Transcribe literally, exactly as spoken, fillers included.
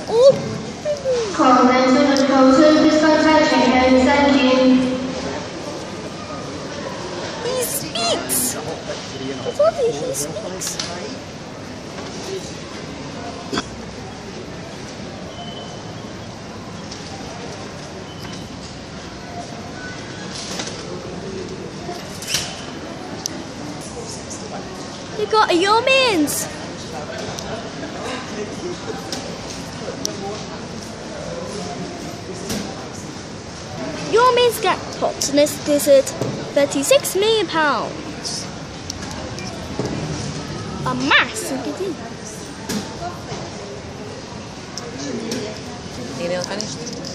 Oh! Comments and closes this contraction and send you. He speaks! I thought that he speaks. You got a humans! Humans get popped in this desert thirty-six million pounds. A massive deal. Email finished?